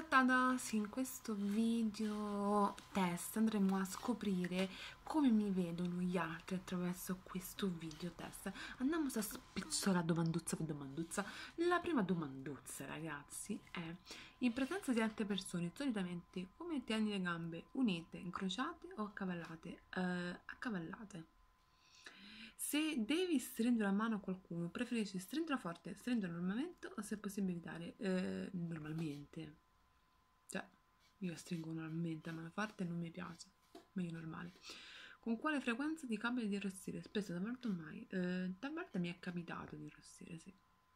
Tada, sì, in questo video test andremo a scoprire come mi vedono gli altri attraverso questo video test. Andiamo a spicciola domanduzza per domanduzza. La prima domanduzza, ragazzi, è: in presenza di altre persone, solitamente come tieni le gambe? Unite, incrociate o accavallate? Accavallate. Se devi stringere la mano a qualcuno, preferisci stringerla forte, stringere normalmente o se è possibile evitare? Normalmente. Cioè, io stringo normalmente a mano forte e non mi piace, meglio normale. Con quale frequenza ti capita di arrossire? Spesso, talvolta mai. Talvolta mi è capitato di arrossire, sì.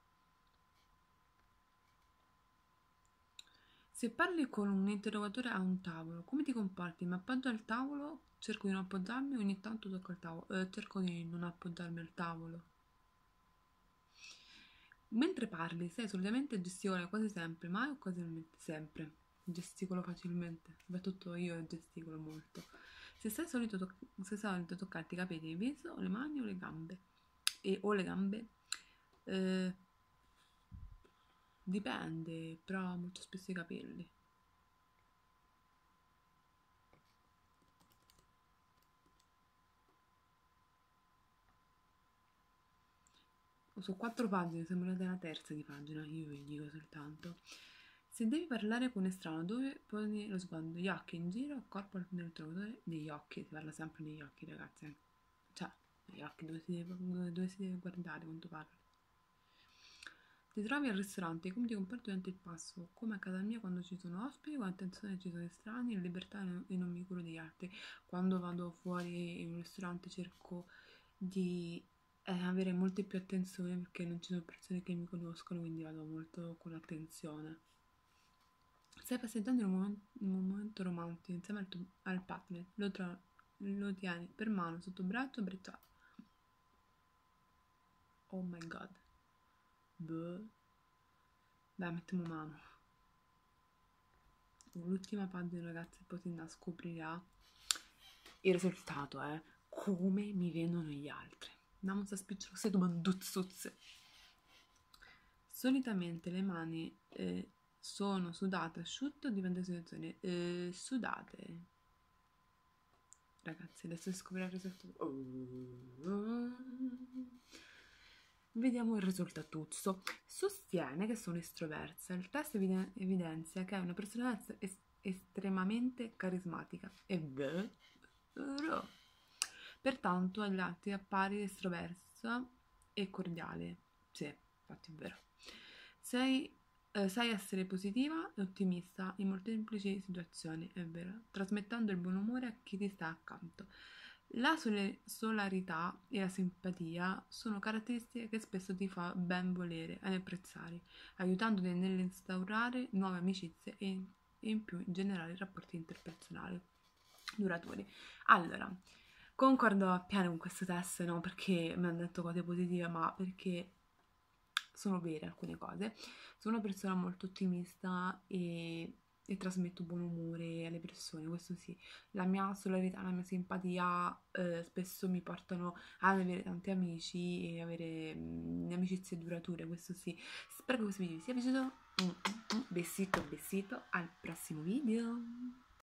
Se parli con un interrogatore a un tavolo, come ti comporti? Mi appoggio al tavolo, cerco di non appoggiarmi, ogni tanto tocco il tavolo. Cerco di non appoggiarmi al tavolo. Mentre parli, sei solitamente gesticolare quasi sempre, mai o quasi sempre? Gesticolo facilmente, soprattutto io gesticolo molto. Se sei solito toccarti i capelli, il viso, o le mani o le gambe? O le gambe? Eh, Dipende, però molto spesso i capelli. Su 4 pagine, siamo arrivati alla terza di pagina, io vi dico soltanto. Se devi parlare con un estraneo, dove poni lo sguardo? Gli occhi in giro, corpo del interlocutore, negli occhi, si parla sempre negli occhi, ragazzi. Cioè, negli occhi, dove si deve guardare quando parli. Ti trovi al ristorante, come ti comporti durante il passo? Come a casa mia quando ci sono ospiti, con attenzione ci sono estranei, in libertà e non mi curo degli altri. Quando vado fuori in un ristorante cerco di avere molte più attenzione perché non ci sono persone che mi conoscono, quindi vado molto con attenzione. Stai passeggiando in un momento romantico insieme al partner, lo tieni per mano, sotto braccio, bracciato. Oh my god. Beh, mettiamo mano. L'ultima pagina, ragazzi, poi si scoprirà il risultato, come mi vedono gli altri. Andiamo a spicciolose domanduzzuzze. Solitamente le mani sono sudate, asciutte o dipende dalla situazione? Sudate. Ragazzi, adesso scoprirò il risultato. Vediamo il risultatuzzo. Sostiene che sono estroversa. Il test evidenzia che è una personalità estremamente carismatica. È vero. Pertanto agli altri appari estroversa e cordiale. Sì, infatti è vero. Sai essere positiva e ottimista in molteplici situazioni, è vero, trasmettendo il buon umore a chi ti sta accanto. La solarità e la simpatia sono caratteristiche che spesso ti fa ben volere ed apprezzare, aiutandoti nell'instaurare nuove amicizie e in più in generale rapporti interpersonali duraturi. Allora, concordo appieno con questo test, non perché mi hanno detto cose positive, ma perché sono vere alcune cose. Sono una persona molto ottimista e trasmetto buon umore alle persone, questo sì. La mia solarità, la mia simpatia spesso mi portano ad avere tanti amici e avere amicizie durature, questo sì. Spero che questo video vi sia piaciuto. Besito, besito, al prossimo video.